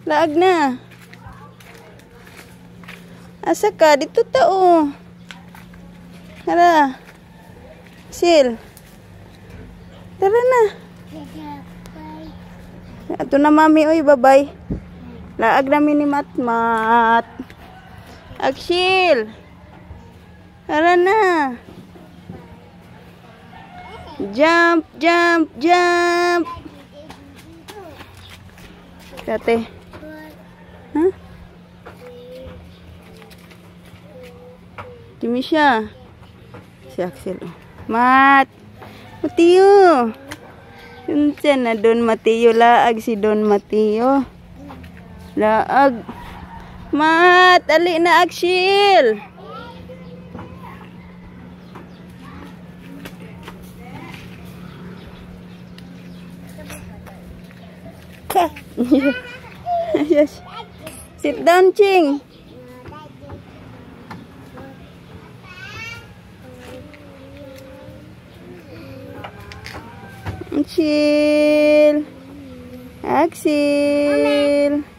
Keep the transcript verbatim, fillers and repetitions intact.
Laag na. Asa ka? Dito tao. Tara. Sil. Tara na. Ito na mami. Uy, bye-bye. Laag namin ni Matmat. Aksil. Tara na. Jump, jump, jump. Kate. Huh? Dimi siya. Si Axel. Mat. Matiyo. Yun na Don Matiyo. Laag si Don Matiyo. Laag. Mat. Ali na Axel. Yes. Sit down, Ching. Chill. Axel.